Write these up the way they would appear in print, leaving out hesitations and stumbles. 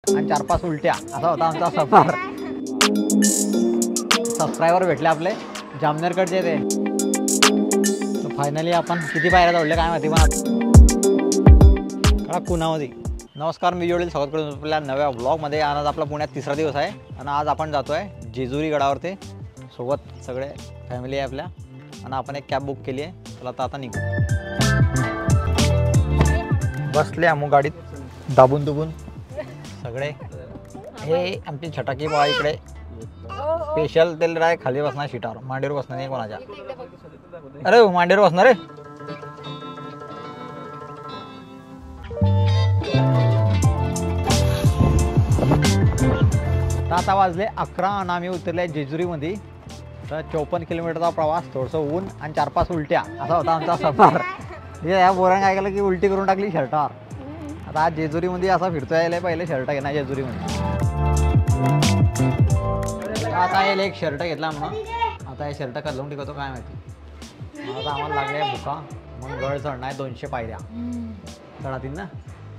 आणि 4-5 उलट्या असा होता आमचा सफर। सबस्क्रायबर भेटले आपले जामनेरकडचे ते। फायनली आपण किती पायऱ्या चढले काय माहिती, पण कुणामध्ये। नमस्कार, मी जोडील स्वागत करतो आपल्या नव्या व्लॉगमध्ये। आज आपला पुण्यात तिसरा दिवस आहे आणि आज आपण जातोय जेजुरी गडावरती। सोबत सगळे फॅमिली आहे आपल्या आणि आपण एक कॅब बुक केली आहे। चला आता निघू। बसले आम्ही गाडीत दाबून दुबून सगळे। हे आमची छटाकी बा इकडे स्पेशल तेल राय खाली बसणार सीटावर, मांडीवर बसणार नाही कोणाच्या। अरे मांडीवर बसणार रे। आता वाजले 11 आणि आम्ही उतरले जेजुरीमध्ये। तर 54 किलोमीटरचा प्रवास, थोडंसं ऊन आणि 4-5 उलट्या असा होता आमचा सफर। या बोरांग काय केलं की उलटी करून टाकली शर्टावर। आता आज जेजुरीमध्ये असा फिरतोय, यायला पहिले शर्ट घेणार जेजुरीमध्ये। आता यायला एक शर्ट घेतला म्हणून आता हे शर्ट कलवून टिकवतो काय माहिती। आता आम्हाला लागले भुका, मग गड चढणार आहे 200 पायऱ्या चढातील ना।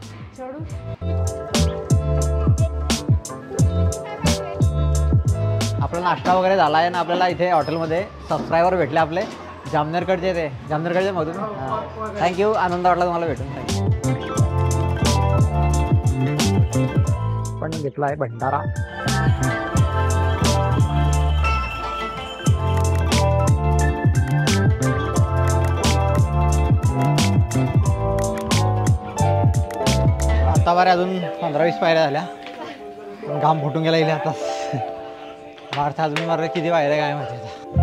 आपला नाश्ता वगैरे झाला आहे ना। आपल्याला इथे हॉटेलमध्ये सबस्क्रायबर भेटले आपले जामनेरकडचे ते। जामनेरकडचे मधून थँक्यू, आनंद वाटला तुम्हाला भेटून। पण घेतला आहे भंडारा। आता बारे अजून 15-20 पायऱ्या झाल्या, घाम फुटून गेला इथे आता। बाहेरचा अजून मारे किती पायऱ्या काय माहिती।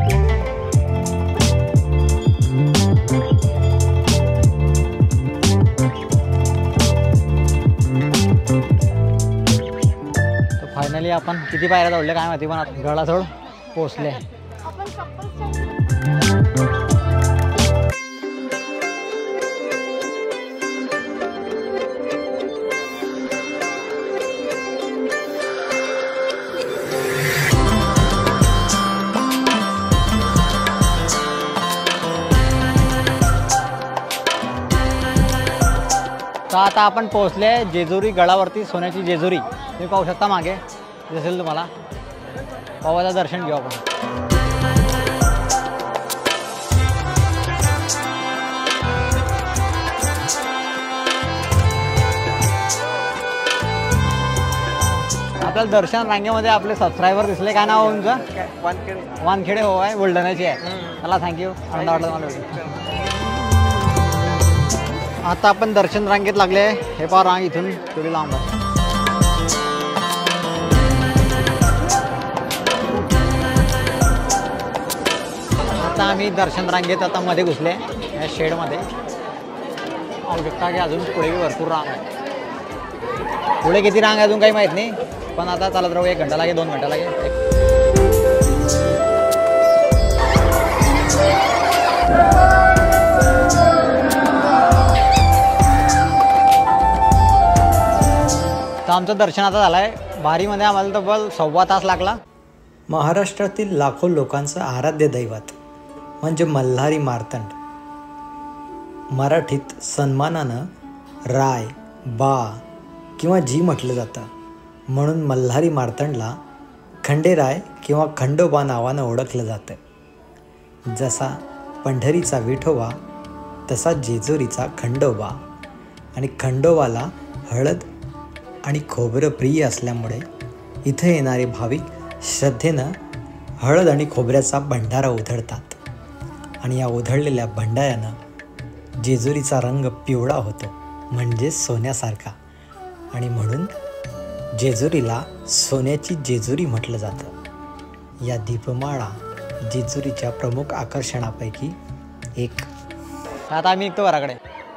फायनली आपण किती पायऱ्या चढले काय माहिती, पण गडाजवळ पोहोचले। तर आता आपण पोहोचले जेजुरी गडावरती, सोन्याची जेजुरी। तुम्ही पाहू शकता मागे दिसेल तुम्हाला। पावाचं दर्शन घेऊ आपण। आपल्याला दर्शन रांगेमध्ये आपले सबस्क्रायबर दिसले। काय नाव तुमचं? वानखेडे हो आहे, बुलढाण्याची आहे। मला थँक्यू, आनंद वाटला मला। आता आपण दर्शन रांगेत लागले। हे पहा रांग इथून थोडी लांब आहे। आता आम्ही दर्शन रांगेत आता मध्ये घुसले या शेडमध्ये। पाहू शकता की अजून पुढे भरपूर रांग आहे। पुढे किती रांग आहे अजून काही माहीत नाही, पण आता चालत राहू। 1 घंटा लागेल, 2 घंटा लागेल। तर आमचं दर्शन आता झालं आहे। बारीमध्ये आम्हाला तब्बल 1.25 तास लागला। महाराष्ट्रातील लाखो लोकांचं आराध्य दैवत म्हणजे मल्हारी मार्तंड, मराठीत सन्मानानं राय, बा किंवा जी म्हटलं जातं। म्हणून मल्हारी मार्तंडला खंडेराय किंवा खंडोबा नावानं ओळखलं जातं। जसा पंढरीचा विठोबा तसा जेजुरीचा खंडोबा। आणि खंडोबाला हळद आणि खोबरं प्रिय असल्यामुळे इथे येणारे भाविक श्रद्धेनं हळद आणि खोबऱ्याचा भंडारा उधळतात। आणि या उधळलेल्या भंडाऱ्यानं जेजुरीचा रंग पिवळा होतो, म्हणजे सोन्यासारखा। आणि म्हणून जेजुरीला सोन्याची जेजुरी म्हटलं जातं। या दीपमाळा जेजुरीच्या प्रमुख आकर्षणापैकी एक। आता आम्ही निघतो घराकडे।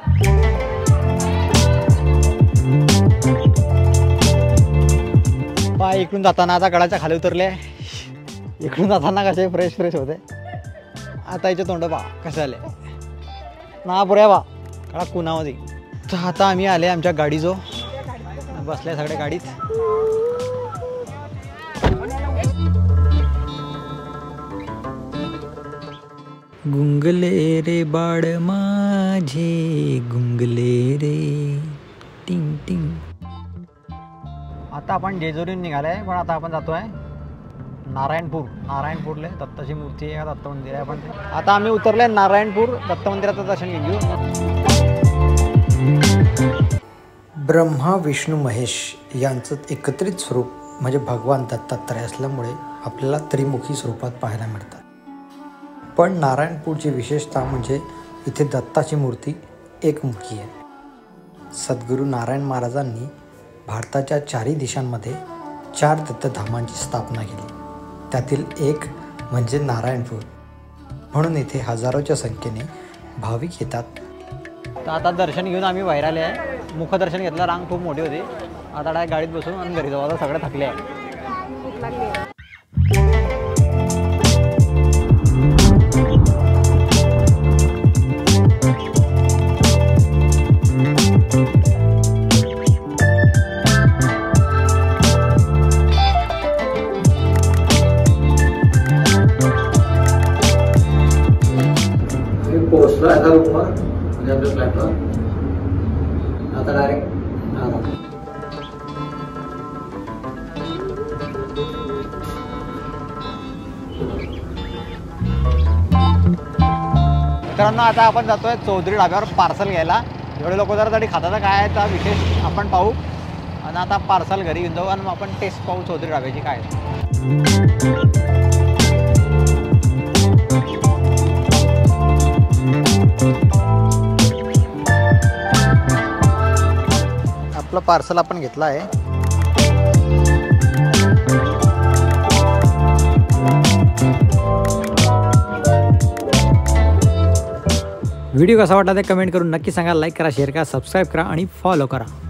पाय इकडून जाताना आता गडाच्या खाली उतरले। इकडून जाताना कसे फ्रेश होते। आता याचे तोंड पा कसे आले ना पुऱ्या बा कडा कुणामध्ये। तर आता आम्ही आले आमच्या गाडी जो बसले सगळे गाडीत। गुंगले रे बाळ माझे गुंगले रे टिंग टिंग। आता आपण जेजुरीहून निघाले पण आता आपण जातोय नारायणपूरले दत्ताची मूर्ती आहे, दत्त मंदिर आहे. आपण आता आम्ही उतरले नारायणपूर दत्त मंदिराचं दर्शन घेऊ. ब्रह्मा विष्णू महेश यांचं एकत्रित स्वरूप म्हणजे भगवान दत्तात्रय असल्यामुळे आपल्याला त्रिमुखी स्वरूपात पाहायला मिळतात. पण नारायणपूरची विशेषता म्हणजे इथे दत्ताची मूर्ती एकमुखी आहे. सद्गुरू नारायण महाराजांनी भारताच्या 4 दिशांमध्ये 4 दत्तधामांची स्थापना केली. त्यातील एक म्हणजे नारायणपूर. म्हणून इथे हजारोच्या संख्येने भाविक येतात. तर आता दर्शन घेऊन आम्ही बाहेर आले आहे. मुखदर्शन घेतलं, रांग खूप मोठी होती. आता डायरेक्ट गाडीत बसून आणि घरी जाऊ. आता सगळे थकले आहे. पोहोचलो आता रूमवर म्हणजे आपल्या फ्लॅटवर. आता डायरेक्ट मित्रांनो आता आपण जातोय चौधरी ढाब्यावर पार्सल घ्यायला. एवढे लोक जरा तरी खाताचा काय आहे तर विशेष आपण पाहू. आणि आता पार्सल घरी घेऊन जाऊ आणि मग आपण टेस्ट पाहू चौधरी ढाब्याची काय. आपलं पार्सल आपण घेतलं आहे. व्हिडिओ कसा वाटला ते कमेंट करून नक्की सांगा. लाईक करा, शेअर करा, सबस्क्राईब करा आणि फॉलो करा.